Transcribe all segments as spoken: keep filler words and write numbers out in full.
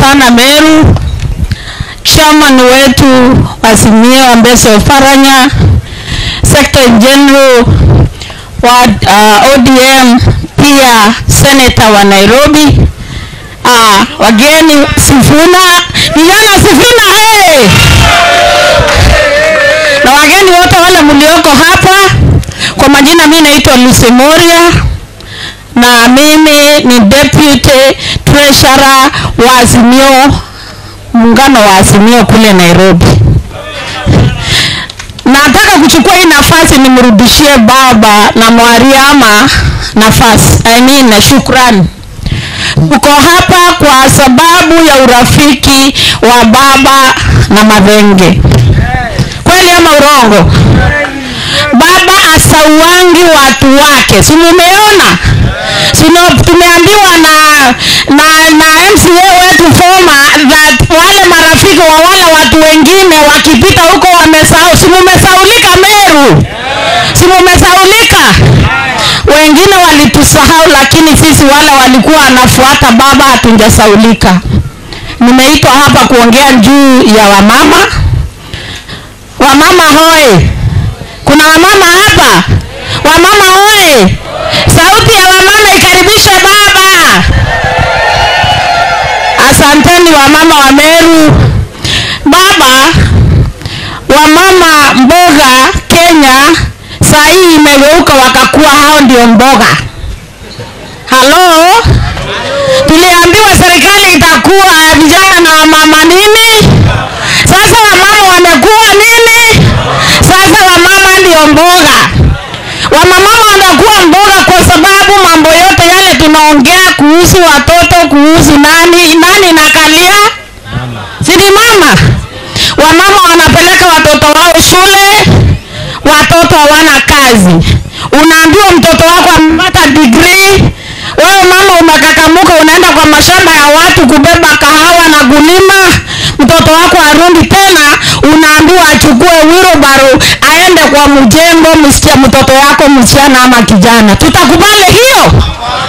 sana Meru, chairman wetu Azimio Ambeso Oparanya, Secretary General wa uh, O D M, pia Senator wa Nairobi, uh, wageni Sifuna, vijana Sifuna hey! Na wageni wote wale mlioko hapa. Kwa majina mimi naitwa Lucy Moria na mimi ni Deputy Treasurer wa Azimio, muungano wa Azimio kule Nairobi. Nataka kuchukua hii nafasi nimrudishie baba na Mwariama nafasi. I mean na shukrani. Uko hapa kwa sababu ya urafiki wa baba na Madhenge. Kweli ama urongo? Baba asauangi watu wake. Si mumeona? Sino tumeambiwa na na na M C A wetu former that wale marafiki wa wale watu wengine wakipita huko wamesahau. Si mumesaulika Meru? Si mumesaulika? Wengine walitusahau, lakini sisi wale walikuwa wanafuata baba hatungesaulika. Nimeitwa hapa kuongea juu ya wamama. Wamama hoye. Kuna wamama hapa? Wamama hoye. Sauti ya wamama ikaribishe baba. Asanteni wamama wa Meru. Baba, wamama mboga Kenya saa hii imegeuka wakakuwa hao ndio mboga. Halo? Tuliambiwa serikali itakuwa vijana na wamama nini? Sasa wamama wamekuwa nini? Sasa wamama ndio mboga. Wamama wanakuwa mboga kwa sababu mambo yote yale tunaongea kuhusu watoto, kuhusu nani, nani nakalia? Mama. Sidi mama. Wamama wanapeleka watoto wao shule, watoto hawana kazi. Unaambiwa mtoto wako amepata degree, wewe mama umekakamuka unaenda kwa mashamba ya watu kubeba kahawa na kulima. Mtoto wako arudi tena unaambiwa achukue wheelbarrow aende kwa mjengo msikia mtoto wako msichana ama kijana. Tutakubali hiyo?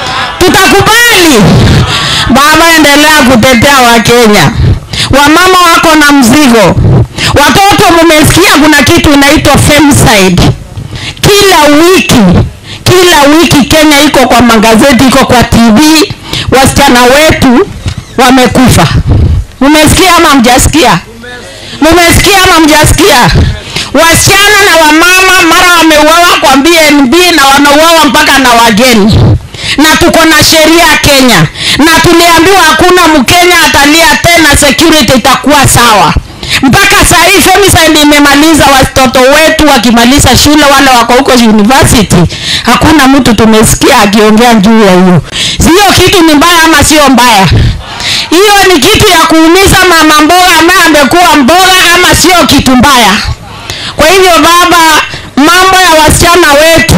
Tutakubali? Baba, endelea kutetea wa Kenya. Wamama wako na mzigo. Watoto mmesikia kuna kitu inaitwa femicide. Kila wiki, kila wiki Kenya iko kwa magazeti, iko kwa T V, wasichana wetu wamekufa. Mmesikia ama mjasikia? Mmesikia ama mjasikia? Wasichana na wamama mara wameuawa kwa B N B na wanauawa mpaka na wageni. Na tuko na sheria Kenya. Na tuliambiwa hakuna Mkenya atalia tena, security itakuwa sawa. Mpaka saa hii femicide imemaliza watoto wetu wakimaliza shule wale wako huko university. Hakuna mtu tumesikia akiongea juu ya hiyo. Sio kitu ni mbaya ama sio mbaya? Hiyo ni kitu ya kuumiza mama mboga ambaye amekuwa mboga ama sio kitu mbaya? Kwa hivyo baba, mambo ya wasichana wetu,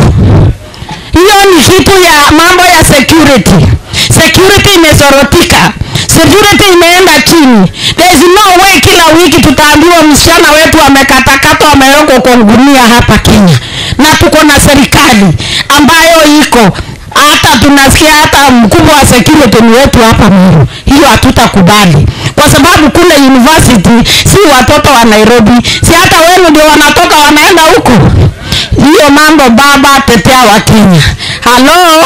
hiyo ni kitu ya mambo ya security. Security imezorotika. Security imeenda chini. There is no way kila wiki tutaambiwa msichana wetu amekatakata amewekwa kwa gunia hapa Kenya. Na tuko na serikali ambayo iko hata tunasikia hata mkubwa wa security ni wetu hapa Meru. Hiyo hatutakubali. Kwa sababu kule university si watoto wa Nairobi, si hata wenu ndio wanatoka wanaenda huko. Hiyo mambo baba, tetea wa Kenya. Halo?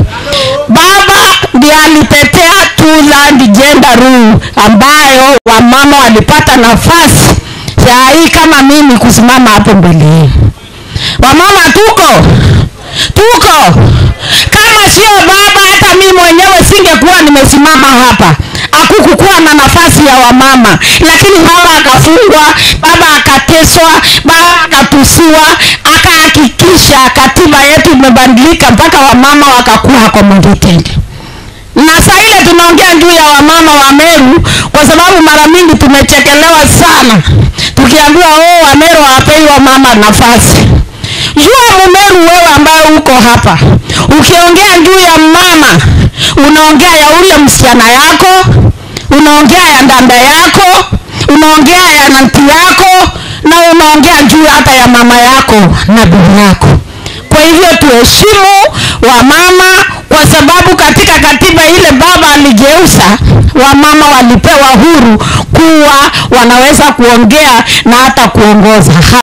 Baba ndiye alitetea two land gender rule ambayo wamama walipata nafasi saa hii kama mimi kusimama hapo mbele. Wamama tuko tuko kama sio baba hata mimi mwenyewe singekuwa nimesimama hapa. Hakukuwa na nafasi ya wamama, lakini baba akafungwa, baba akateswa, baba akatusiwa, akahakikisha katiba yetu imebadilika mpaka wamama wakakuwa accommodated. Na saa ile tunaongea juu ya wamama wa Meru kwa sababu mara mingi tumechekelewa sana. Tukiambiwa oh wa Meru hawapewi wamama nafasi. Jua Mumeru wewe ambaye uko hapa, ukiongea juu ya mama, unaongea ya ule msichana yako, unaongea ya ndanda yako, unaongea ya nanti yako, na unaongea juu hata ya mama yako na bibi yako. Kwa hivyo tuheshimu wamama kwa sababu katika katiba ile baba aligeuza, wamama walipewa huru kuwa wanaweza kuongea na hata kuongoza.